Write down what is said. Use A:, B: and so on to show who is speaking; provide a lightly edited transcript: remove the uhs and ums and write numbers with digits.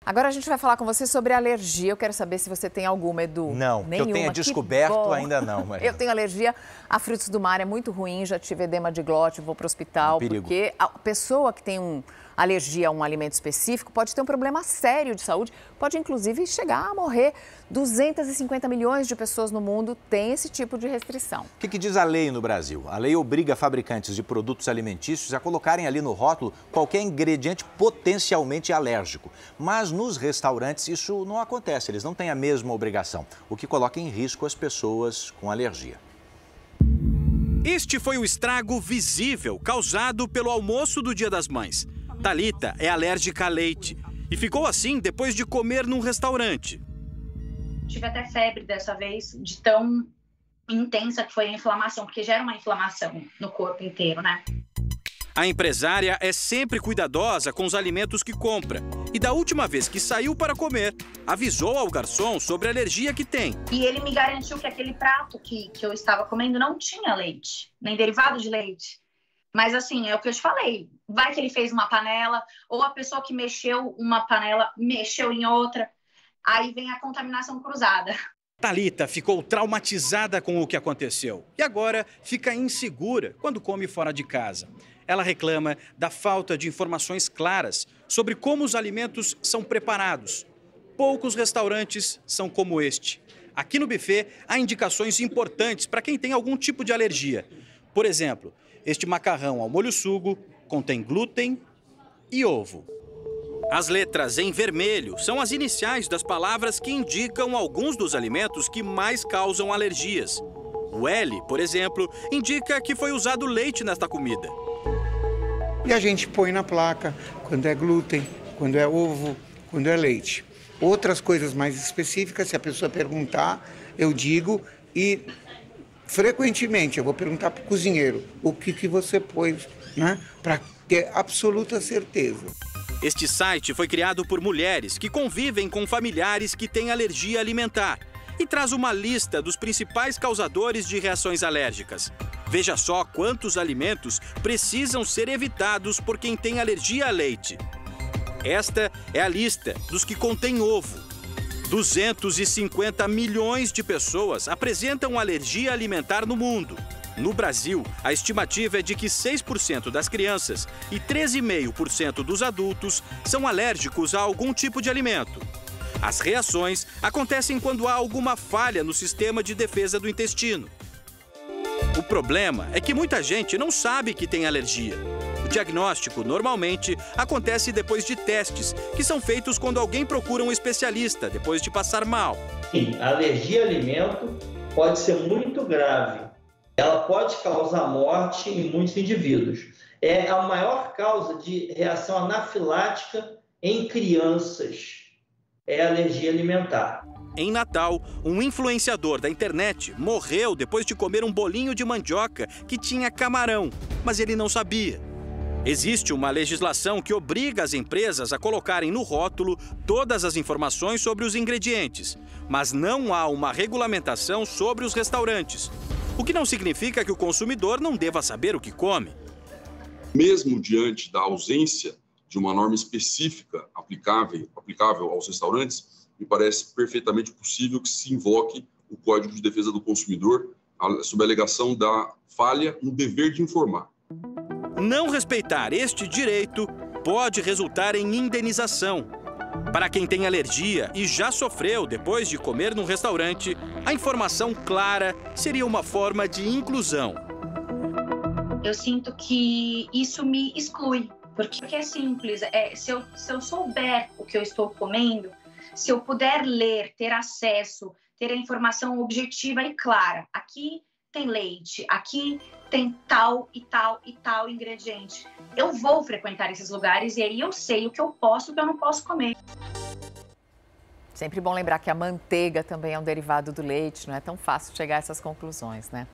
A: Agora a gente vai falar com você sobre alergia. Eu quero saber se você tem alguma, Edu.
B: Não,
A: nenhuma.
B: que eu tenha descoberto ainda não, Maria.
A: Eu tenho alergia a frutos do mar, é muito ruim, já tive edema de glote, vou para o hospital.
B: Perigo.
A: Porque a pessoa que tem alergia a um alimento específico pode ter um problema sério de saúde, pode inclusive chegar a morrer. 250 milhões de pessoas no mundo têm esse tipo de restrição.
B: O que diz a lei no Brasil? A lei obriga fabricantes de produtos alimentícios a colocarem ali no rótulo qualquer ingrediente potencialmente alérgico. Mas nos restaurantes isso não acontece, eles não têm a mesma obrigação, o que coloca em risco as pessoas com alergia.
C: Este foi o estrago visível causado pelo almoço do Dia das Mães. Thalita é alérgica a leite e ficou assim depois de comer num restaurante.
D: Tive até febre dessa vez, de tão intensa que foi a inflamação, porque gera uma inflamação no corpo inteiro, né?
C: A empresária é sempre cuidadosa com os alimentos que compra. E da última vez que saiu para comer, avisou ao garçom sobre a alergia que tem.
D: E ele me garantiu que aquele prato que eu estava comendo não tinha leite, nem derivado de leite. Mas assim, é o que eu te falei, vai que ele fez uma panela, ou a pessoa que mexeu uma panela, mexeu em outra, aí vem a contaminação cruzada.
C: Thalita ficou traumatizada com o que aconteceu e agora fica insegura quando come fora de casa. Ela reclama da falta de informações claras sobre como os alimentos são preparados. Poucos restaurantes são como este. Aqui no buffet há indicações importantes para quem tem algum tipo de alergia. Por exemplo, este macarrão ao molho sugo contém glúten e ovo. As letras em vermelho são as iniciais das palavras que indicam alguns dos alimentos que mais causam alergias. O L, por exemplo, indica que foi usado leite nesta comida.
E: E a gente põe na placa quando é glúten, quando é ovo, quando é leite. Outras coisas mais específicas, se a pessoa perguntar, eu digo, e frequentemente eu vou perguntar para o cozinheiro o que você pôs, né, para ter absoluta certeza.
C: Este site foi criado por mulheres que convivem com familiares que têm alergia alimentar e traz uma lista dos principais causadores de reações alérgicas. Veja só quantos alimentos precisam ser evitados por quem tem alergia a leite. Esta é a lista dos que contêm ovo. 250 milhões de pessoas apresentam alergia alimentar no mundo. No Brasil, a estimativa é de que 6% das crianças e 13,5% dos adultos são alérgicos a algum tipo de alimento. As reações acontecem quando há alguma falha no sistema de defesa do intestino. O problema é que muita gente não sabe que tem alergia. O diagnóstico, normalmente, acontece depois de testes, que são feitos quando alguém procura um especialista, depois de passar mal.
F: Sim, a alergia a alimento pode ser muito grave. Ela pode causar morte em muitos indivíduos. É a maior causa de reação anafilática em crianças. É a alergia alimentar.
C: Em Natal, um influenciador da internet morreu depois de comer um bolinho de mandioca que tinha camarão, mas ele não sabia. Existe uma legislação que obriga as empresas a colocarem no rótulo todas as informações sobre os ingredientes, mas não há uma regulamentação sobre os restaurantes, o que não significa que o consumidor não deva saber o que come.
G: Mesmo diante da ausência de uma norma específica aplicável aos restaurantes, me parece perfeitamente possível que se invoque o Código de Defesa do Consumidor sob a alegação da falha no dever de informar.
C: Não respeitar este direito pode resultar em indenização. Para quem tem alergia e já sofreu depois de comer num restaurante, a informação clara seria uma forma de inclusão.
D: Eu sinto que isso me exclui, porque é simples. Se eu souber o que eu estou comendo, se eu puder ler, ter acesso, ter a informação objetiva e clara, aqui tem leite, aqui tem tal e tal e tal ingrediente. Eu vou frequentar esses lugares e aí eu sei o que eu posso e o que eu não posso comer.
A: Sempre bom lembrar que a manteiga também é um derivado do leite, não é tão fácil chegar a essas conclusões, né?